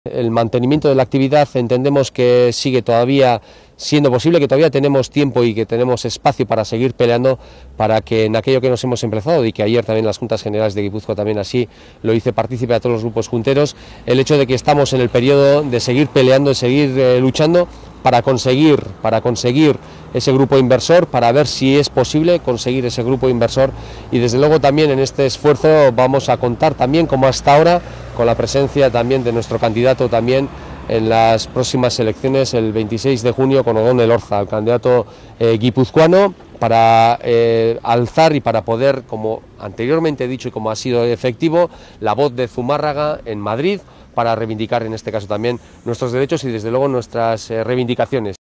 El mantenimiento de la actividad entendemos que sigue todavía siendo posible, que todavía tenemos tiempo y que tenemos espacio para seguir peleando para que en aquello que nos hemos empezado, y que ayer también las Juntas Generales de Guipúzcoa también así lo hice partícipe a todos los grupos junteros, el hecho de que estamos en el periodo de seguir peleando, de seguir luchando para conseguir ese grupo inversor, para ver si es posible conseguir ese grupo inversor, y desde luego también en este esfuerzo vamos a contar también, como hasta ahora, con la presencia también de nuestro candidato también en las próximas elecciones el 26 de junio con Odón Elorza, el candidato guipuzcoano, para alzar y para poder, como anteriormente he dicho y como ha sido efectivo, la voz de Zumárraga en Madrid, para reivindicar en este caso también nuestros derechos y desde luego nuestras reivindicaciones.